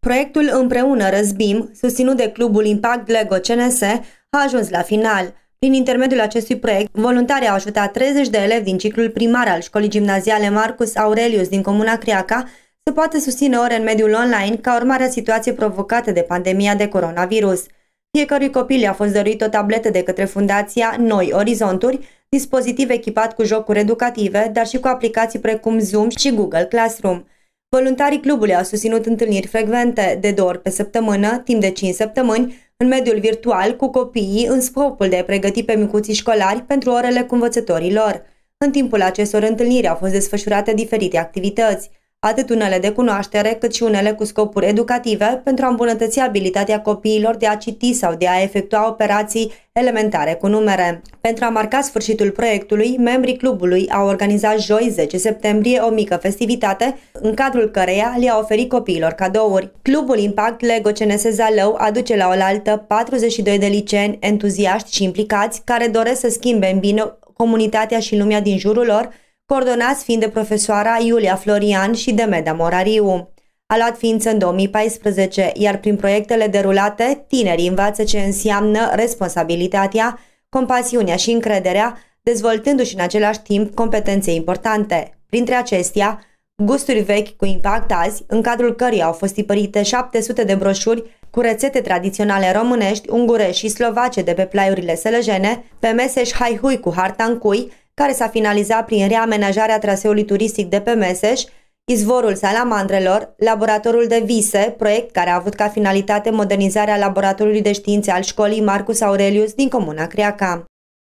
Proiectul Împreună Răzbim, susținut de clubul Impact Lego CNS, a ajuns la final. Prin intermediul acestui proiect, voluntarii au ajutat 30 de elevi din ciclul primar al școlii gimnaziale Marcus Aurelius din comuna Criaca să poată susține ore în mediul online ca urmare a situației provocate de pandemia de coronavirus. Fiecărui copil i-a fost dăruit o tabletă de către Fundația Noi Orizonturi, dispozitiv echipat cu jocuri educative, dar și cu aplicații precum Zoom și Google Classroom. Voluntarii clubului au susținut întâlniri frecvente de 2 ori pe săptămână, timp de 5 săptămâni, în mediul virtual cu copiii în scopul de a pregăti pe micuții școlari pentru orele cu învățătorii lor. În timpul acestor întâlniri au fost desfășurate diferite activități, atât unele de cunoaștere cât și unele cu scopuri educative pentru a îmbunătăți abilitatea copiilor de a citi sau de a efectua operații elementare cu numere. Pentru a marca sfârșitul proiectului, membrii clubului au organizat joi 10 septembrie o mică festivitate, în cadrul căreia le-a oferit copiilor cadouri. Clubul Impact Lego CNS Zalău aduce la oaltă 42 de liceeni entuziaști și implicați care doresc să schimbe în bine comunitatea și lumea din jurul lor, coordonați fiind de profesoara Iulia Florian și de Meda Morariu. A luat ființă în 2014, iar prin proiectele derulate, tinerii învață ce înseamnă responsabilitatea, compasiunea și încrederea, dezvoltându-și în același timp competențe importante. Printre acestea, gusturi vechi cu impact azi, în cadrul căruia au fost tipărite 700 de broșuri cu rețete tradiționale românești, ungurești și slovace de pe plaiurile sălăjene, pe Meseș Haihui cu harta în cui, care s-a finalizat prin reamenajarea traseului turistic de pe Meseș, Izvorul Salamandrelor, Laboratorul de Vise, proiect care a avut ca finalitate modernizarea laboratorului de științe al școlii Marcus Aurelius din comuna Criaca.